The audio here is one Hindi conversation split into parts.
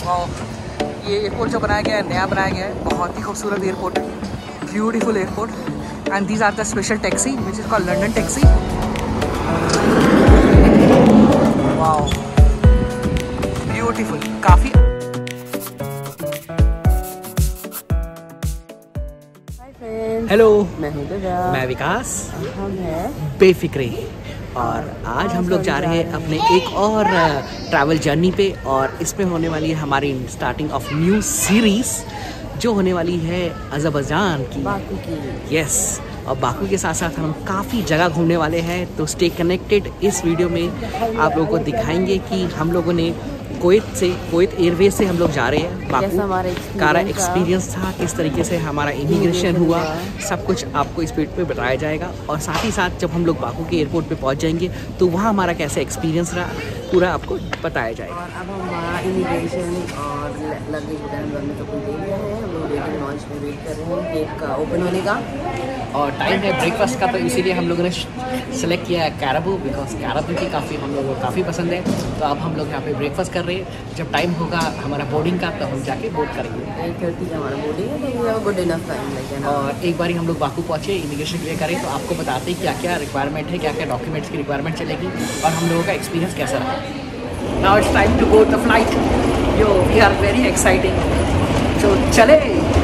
ये एयरपोर्ट जो बनाया गया है, नया बनाया गया है, बहुत ही खूबसूरत एयरपोर्ट है, beautiful airport. And these are the special taxi which is called London taxi. Wow, beautiful, काफ़ी। हेलो, मैं विकास, हम हैं बेफिक्रे, और आज हम लोग जा रहे हैं अपने एक और ट्रैवल जर्नी पे, और इसमें होने वाली है हमारी स्टार्टिंग ऑफ न्यू सीरीज जो होने वाली है अज़रबैजान की, बाकू की। यस, और बाकू के साथ साथ हम काफ़ी जगह घूमने वाले हैं। तो स्टे कनेक्टेड। इस वीडियो में आप लोगों को दिखाएंगे कि हम लोगों ने कुवैत एयरवेज से हम लोग जा रहे हैं बाकू, का एक्सपीरियंस था, किस तरीके से हमारा इमिग्रेशन हुआ, सब कुछ आपको इस वीडियो पे बताया जाएगा। और साथ ही साथ जब हम लोग बाकू के एयरपोर्ट पे पहुंच जाएंगे तो वहाँ हमारा कैसा एक्सपीरियंस रहा, पूरा आपको बताया जाएगा। और अब हम इमिग्रेशन और लगेज वगैरह में तो कोई ले रहे हैं, हम लोग वेटिंग लॉन्च में वेट कर रहे हैं गेट का ओपन होने का। और टाइम है ब्रेकफास्ट का, तो इसीलिए हम लोगों ने सेलेक्ट किया है कैराबू, बिकॉज कैराबू की काफ़ी हम लोगों को काफ़ी पसंद है। तो अब हम लोग यहाँ पे ब्रेकफास्ट कर रहे हैं। जब टाइम होगा हमारा बोर्डिंग का तो हम जाके बोर्ड करेंगे। 8:30 का हमारा बोर्डिंग है, तो we have good enough time like ना। और एक बार हम लोग बाकू पहुँचे, इमिग्रेशन क्लियर करें, तो आपको बताते हैं क्या क्या रिक्वायरमेंट है, क्या क्या डॉक्यूमेंट्स की रिक्वायरमेंट चलेगी, और हम लोगों का एक्सपीरियंस कैसा रहा। Now it's time to board the flight. Yo, we are very exciting. तो चले।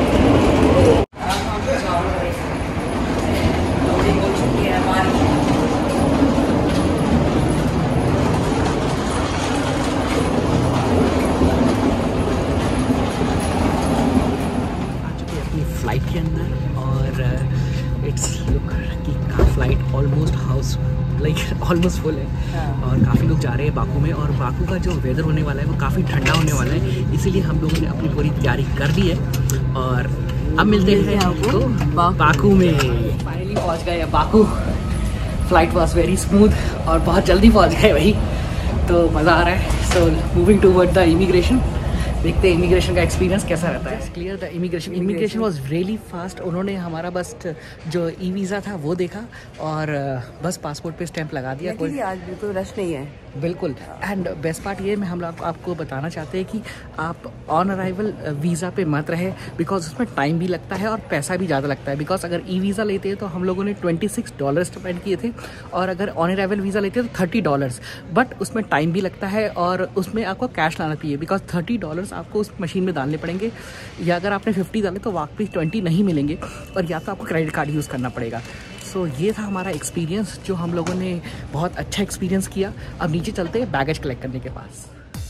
फ्लाइट के अंदर, और इट्स लुक कि फ्लाइट ऑलमोस्ट ऑलमोस्ट फुल है, और काफ़ी लोग जा रहे हैं बाकू में। और बाकू का जो वेदर होने वाला है वो काफ़ी ठंडा होने वाला है, इसीलिए हम लोगों ने अपनी पूरी तैयारी कर दी है। और अब मिलते हैं आपको बाकू में। फाइनली पहुंच गए Baku. Flight was very smooth और बहुत जल्दी पहुंच गए भाई, तो मज़ा आ रहा है। So moving toward the immigration, देखते हैं इमिग्रेशन का एक्सपीरियंस कैसा रहता है। Clear the immigration was really fast. उन्होंने हमारा बस जो ई वीज़ा था वो देखा और बस पासपोर्ट पे स्टैंप लगा दिया। कोई आज बिल्कुल रश नहीं है, बिल्कुल। एंड बेस्ट पार्ट ये हम लोग आपको बताना चाहते हैं कि आप ऑन अराइवल वीज़ा पे मत रहे, बिकॉज उसमें टाइम भी लगता है और पैसा भी ज़्यादा लगता है। बिकॉज अगर ई वीज़ा लेते हैं तो हम लोगों ने $26 स्पेंड किए थे, और अगर ऑन अराइवल वीज़ा लेते हैं तो $30, बट उसमें टाइम भी लगता है और उसमें आपको कैश लाना चाहिए, बिकॉज $30 आपको उस मशीन में डालने पड़ेंगे, या अगर आपने 50 डाले तो वापस 20 नहीं मिलेंगे, और या तो आपको क्रेडिट कार्ड यूज़ करना पड़ेगा। सो ये था हमारा एक्सपीरियंस, जो हम लोगों ने बहुत अच्छा एक्सपीरियंस किया। अब नीचे चलते हैं बैगेज कलेक्ट करने के पास।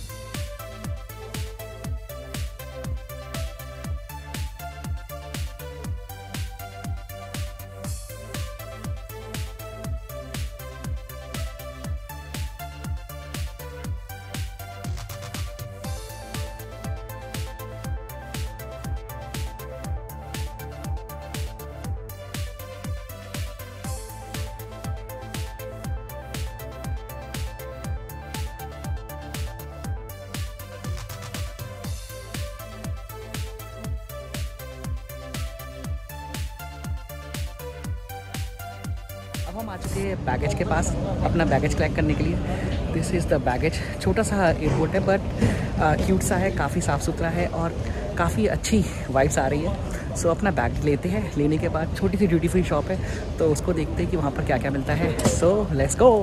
अब हम आ चुके हैं बैगेज के पास अपना बैगेज कलेक्ट करने के लिए। This is the baggage. छोटा सा एयरपोर्ट है, बट क्यूट सा है, काफ़ी साफ़ सुथरा है और काफ़ी अच्छी वाइब्स आ रही है। सो अपना बैग लेते हैं। लेने के बाद छोटी सी ड्यूटी फ्री शॉप है, तो उसको देखते हैं कि वहाँ पर क्या क्या मिलता है। So let's go.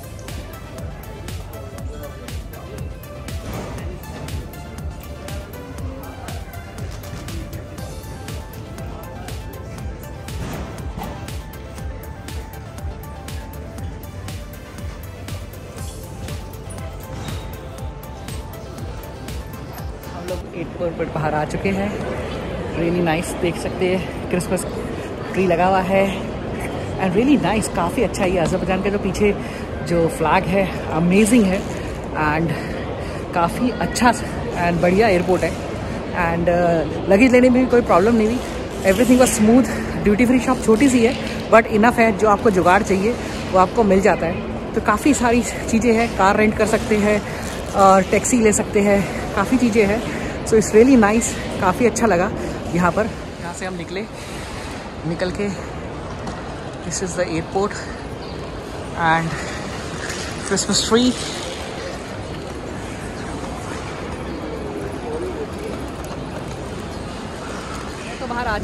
लोग एयरपोर्ट पर बाहर आ चुके हैं। रियली नाइस, देख सकते हैं क्रिसमस ट्री लगा हुआ है, एंड रियली नाइस, काफ़ी अच्छा। ये अज़रबैजान का जो पीछे जो फ्लैग है अमेजिंग है, एंड काफ़ी अच्छा एंड बढ़िया एयरपोर्ट है। एंड लगेज लेने में भी कोई प्रॉब्लम नहीं हुई, everything was smooth. Duty free shop छोटी सी है, बट इनफ है, जो आपको जुगाड़ चाहिए वो आपको मिल जाता है। तो काफ़ी सारी चीज़ें हैं, कार रेंट कर सकते हैं और टैक्सी ले सकते हैं, काफ़ी चीज़ें हैं। सो इट्स रियली नाइस, काफ़ी अच्छा लगा यहाँ पर। यहाँ से हम निकल के this is the airport and Christmas tree.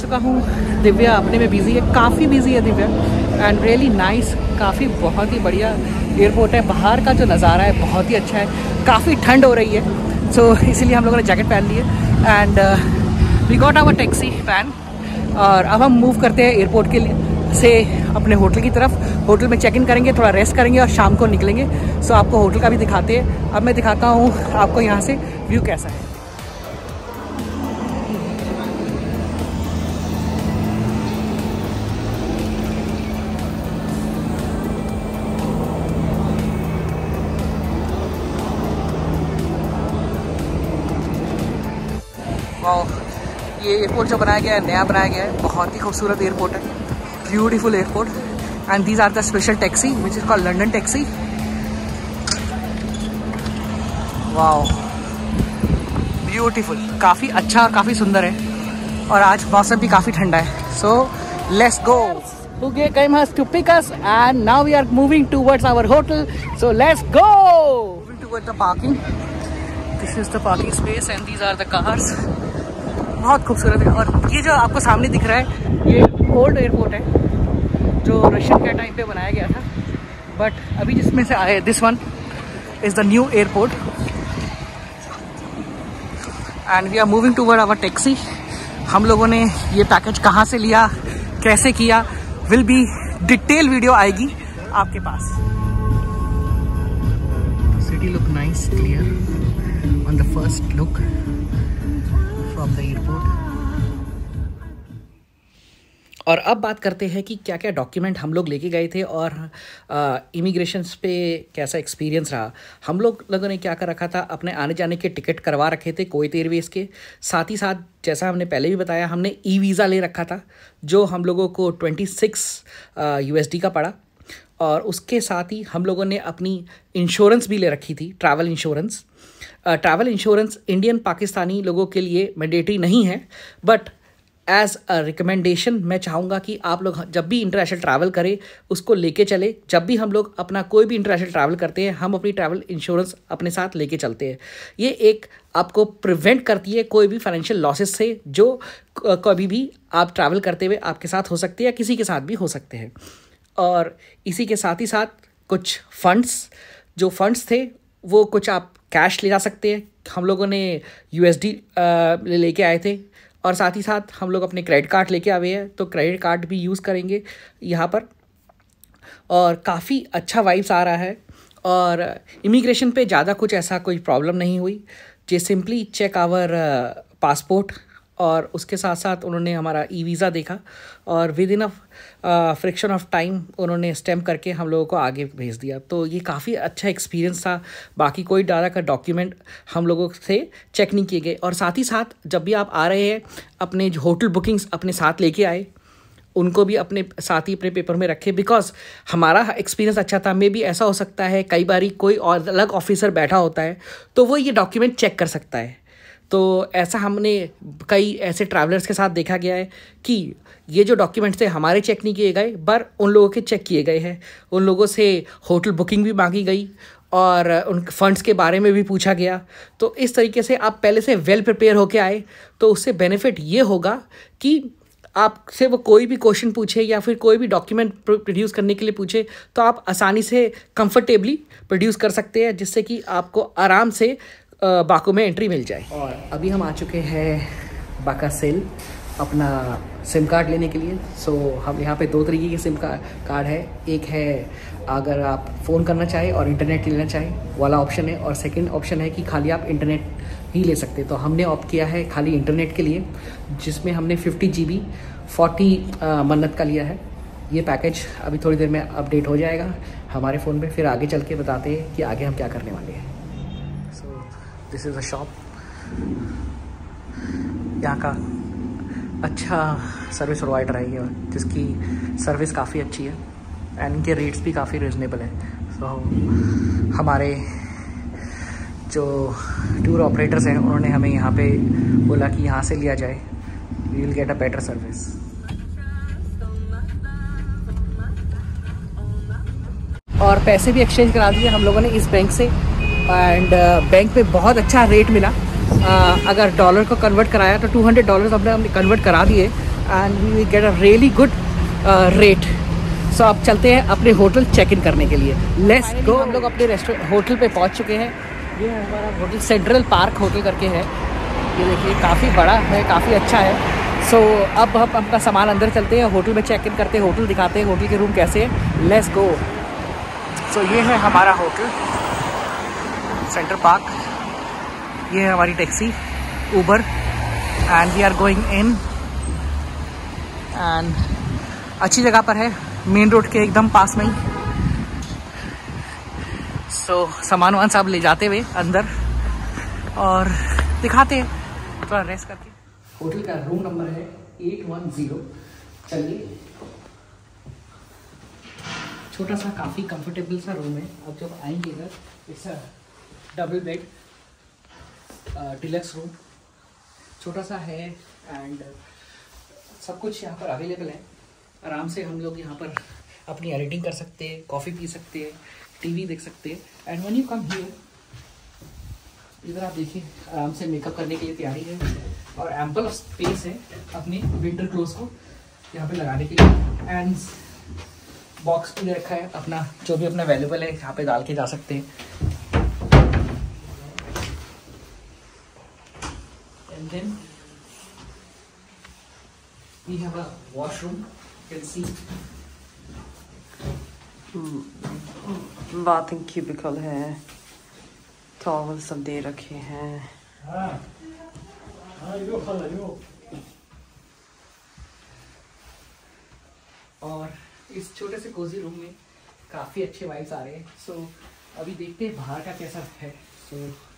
चुका हूँ। दिव्या अपने में बिजी है, काफ़ी बिजी है दिव्या। एंड रियली नाइस, काफ़ी बहुत ही बढ़िया एयरपोर्ट है। बाहर का जो नज़ारा है बहुत ही अच्छा है। काफ़ी ठंड हो रही है, सो इसीलिए हम लोगों ने जैकेट पहन ली है। And we got our taxi van और अब हम मूव करते हैं एयरपोर्ट के लिए से अपने होटल की तरफ। होटल में चेक इन करेंगे, थोड़ा रेस्ट करेंगे और शाम को निकलेंगे। सो आपको होटल का भी दिखाते हैं। अब मैं दिखाता हूँ आपको यहाँ से व्यू कैसा है। ये एयरपोर्ट जो बनाया गया है, नया बनाया गया है, बहुत ही खूबसूरत एयरपोर्ट है, beautiful airport. And these are the special taxi which is called London taxi. Wow, beautiful, काफ़ी अच्छा और काफ़ी सुंदर है। और आज मौसम भी काफ़ी ठंडा है। So let's go. Uge came us to pick us and now we are moving towards our hotel. So let's go. Moving towards the parking. This is the parking space and these are the cars. बहुत खूबसूरत है। और ये जो आपको सामने दिख रहा है, ये ओल्ड एयरपोर्ट है जो रशियन के टाइम पे बनाया गया था। बट अभी जिसमें से आए, this one is the new airport and we are moving toward our taxi. हम लोगों ने ये पैकेज कहाँ से लिया, कैसे किया, विल बी डिटेल वीडियो आएगी आपके पास। City look nice, clear on the first look from the airport. और अब बात करते हैं कि क्या क्या डॉक्यूमेंट हम लोग लेके गए थे और इमिग्रेशन पे कैसा एक्सपीरियंस रहा। हम लोगों ने क्या कर रखा था, अपने आने जाने के टिकट करवा रखे थे कुवैत एयरवेज़ के। साथ ही साथ जैसा हमने पहले भी बताया, हमने ई वीज़ा ले रखा था जो हम लोगों को 26 USD का पड़ा। और उसके साथ ही हम लोगों ने अपनी इंश्योरेंस भी ले रखी थी, travel insurance. Travel insurance Indian Pakistani लोगों के लिए मैंडेटरी नहीं है, बट एज अ रिकमेंडेशन मैं चाहूँगा कि आप लोग जब भी इंटरनेशनल ट्रैवल करें उसको लेके चले। जब भी हम लोग अपना कोई भी इंटरनेशनल ट्रैवल करते हैं, हम अपनी ट्रैवल इंश्योरेंस अपने साथ लेके चलते हैं। ये एक आपको प्रिवेंट करती है कोई भी फाइनेंशियल लॉसेस से जो कभी भी आप ट्रैवल करते हुए आपके साथ हो सकते हैं या किसी के साथ भी हो सकते हैं। और इसी के साथ ही साथ कुछ फंड्स थे वो कुछ आप कैश ले जा सकते हैं। हम लोगों ने USD लेके आए थे और साथ ही साथ हम लोग अपने क्रेडिट कार्ड लेके आए हैं, तो क्रेडिट कार्ड भी यूज़ करेंगे यहाँ पर। और काफ़ी अच्छा वाइब्स आ रहा है। और इमिग्रेशन पे ज़्यादा कुछ ऐसा कोई प्रॉब्लम नहीं हुई। They simply check our passport और उसके साथ साथ उन्होंने हमारा ई वीज़ा देखा और within a fraction of time उन्होंने स्टैम्प करके हम लोगों को आगे भेज दिया। तो ये काफ़ी अच्छा एक्सपीरियंस था। बाकी कोई ज़्यादा का डॉक्यूमेंट हम लोगों से चेक नहीं किए गए। और साथ ही साथ जब भी आप आ रहे हैं, अपने जो होटल बुकिंग्स अपने साथ लेके आए, उनको भी अपने साथ ही अपने पेपर में रखे। बिकॉज हमारा एक्सपीरियंस अच्छा था। मे भी ऐसा हो सकता है कई बारी कोई और अलग ऑफिसर बैठा होता है तो वो ये डॉक्यूमेंट चेक कर सकता है। तो ऐसा हमने कई ऐसे ट्रैवलर्स के साथ देखा गया है कि ये जो डॉक्यूमेंट्स थे हमारे चेक नहीं किए गए, पर उन लोगों के चेक किए गए हैं। उन लोगों से होटल बुकिंग भी मांगी गई और उन फंड्स के बारे में भी पूछा गया। तो इस तरीके से आप पहले से वेल प्रिपेयर होके आए तो उससे बेनिफिट ये होगा कि आपसे वो कोई भी क्वेश्चन पूछे या फिर कोई भी डॉक्यूमेंट प्रोड्यूस करने के लिए पूछे तो आप आसानी से कंफर्टेबली प्रोड्यूस कर सकते हैं, जिससे कि आपको आराम से बाको में एंट्री मिल जाए। और अभी हम आ चुके हैं बाका सेल अपना सिम कार्ड लेने के लिए। सो हम यहाँ पे 2 तरीके के सिम कार्ड है। एक है अगर आप फ़ोन करना चाहें और इंटरनेट लेना चाहें वाला ऑप्शन है, और सेकंड ऑप्शन है कि खाली आप इंटरनेट ही ले सकते। तो हमने ऑप्ट किया है खाली इंटरनेट के लिए, जिसमें हमने 50 GB 40 मन्नत का लिया है। ये पैकेज अभी थोड़ी देर में अपडेट हो जाएगा हमारे फ़ोन पे, फिर आगे चल के बताते हैं कि आगे हम क्या करने वाले हैं। So this is a shop. यहाँ का अच्छा सर्विस प्रोवाइडर है ये, जिसकी सर्विस काफ़ी अच्छी है एंड इनके रेट्स भी काफ़ी रिजनेबल है। सो हमारे जो टूर ऑपरेटर्स हैं उन्होंने हमें यहाँ पे बोला कि यहाँ से लिया जाए, we will get a better service. और पैसे भी एक्सचेंज करा दिए हम लोगों ने इस बैंक से, एंड बैंक पे बहुत अच्छा रेट मिला। अगर डॉलर को कन्वर्ट कराया तो $200 हमने कन्वर्ट करा दिए and we will get a really good rate. So अब चलते हैं अपने होटल चेक इन करने के लिए। Let's go. हम लोग अपने रेस्टोरेंट होटल पे पहुंच चुके हैं। ये है हमारा होटल, सेंट्रल पार्क होटल करके है। ये देखिए काफ़ी बड़ा है, काफ़ी अच्छा है। सो अब हम अपना सामान अंदर चलते हैं, होटल में चेक इन करते हैं, होटल दिखाते हैं होटल के रूम कैसे हैं। Let's go. सो ये है हमारा होटल सेंट्रल पार्क। ये है हमारी taxi Uber and we are going in. And अच्छी जगह पर है, मेन रोड के एकदम पास में ही। सो सामान वामान सब ले जाते हुए अंदर और दिखाते हैं थोड़ा रेस्ट करके। होटल का रूम नंबर है 810। चलिए, छोटा सा काफ़ी कंफर्टेबल सा रूम है। अब जब आएंगे इधर, it's a double bed deluxe room, छोटा सा है एंड सब कुछ यहाँ पर अवेलेबल है। आराम से हम लोग यहाँ पर अपनी एडिटिंग कर सकते हैं, कॉफ़ी पी सकते हैं, टीवी देख सकते हैं। And when you come here, इधर आप देखिए आराम से मेकअप करने के लिए तैयारी है और एम्पल स्पेस है अपने विंटर क्लोथ्स को यहाँ पे लगाने के लिए। एंड बॉक्स भी रखा है अपना, जो भी अपना वैल्यूबल है यहाँ पे डाल के जा सकते हैं। And then we have a washroom, you can see. Bathing cubicle है, टॉवल सब दे रखे हैं। और इस छोटे से कोजी रूम में काफ़ी अच्छे वाइब्स आ रहे हैं। सो अभी देखते हैं बाहर का कैसा है। सो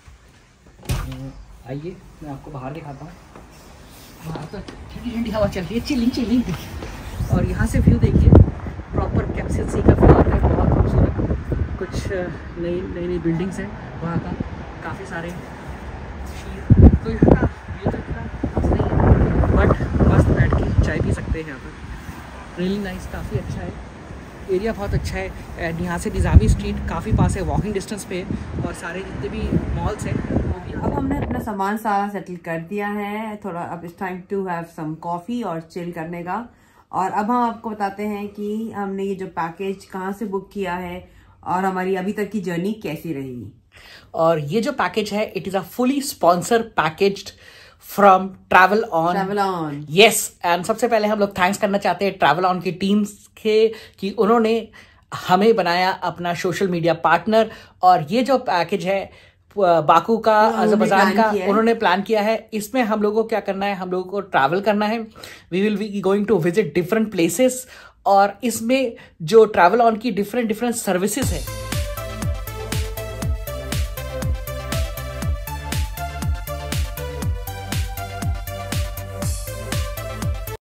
आइए मैं आपको बाहर दिखाता हूँ। बाहर तो ठंडी ठंडी हवा चल रही है, चिलिंग चिलिंग। और यहाँ से व्यू देखिए, प्रॉपर कैप्सूल सी का व्यू आता है, बहुत खूबसूरत। कुछ नई नई बिल्डिंग्स हैं वहाँ का, काफ़ी सारे। तो यहाँ का व्यू तो इतना मस्त नहीं है, बट मस्त बैठ के चाय पी सकते हैं यहाँ पर। रियली नाइस, काफ़ी अच्छा है, एरिया बहुत अच्छा है। एंड यहाँ से निज़ामी स्ट्रीट काफ़ी पास है, वॉकिंग डिस्टेंस पे है। और सारे जितने भी मॉल्स हैं। अब हमने अपना सामान सारा सेटल कर दिया है। थोड़ा अब it's time to have some coffee और चिल करने का। और अब हम आपको बताते हैं कि हमने ये जो पैकेज कहाँ से बुक किया है और हमारी अभी तक की जर्नी कैसी रही। और ये जो पैकेज है, it is a fully sponsor packaged from travel on. Yes, and सबसे पहले हम लोग थैंक्स करना चाहते हैं ट्रैवल ऑन की टीम के कि उन्होंने हमें बनाया अपना सोशल मीडिया पार्टनर। और ये जो पैकेज है बाकू का, अज़रबैजान का, उन्होंने प्लान किया है। इसमें हम लोगों को क्या करना है, हम लोगों को ट्रैवल करना है। We will be going to visit different places. और इसमें जो ट्रैवल ऑन की डिफरेंट सर्विसेज है